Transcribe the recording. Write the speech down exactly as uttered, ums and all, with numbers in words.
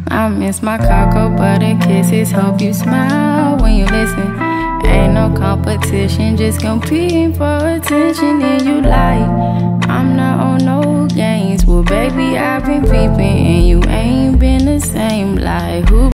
I miss my cocoa butter kisses. Hope you smile when you listen. Ain't no competition, just competing for attention. And you like, I'm not on no games. Well, baby, I've been peeping, and you ain't been the same. Like, who?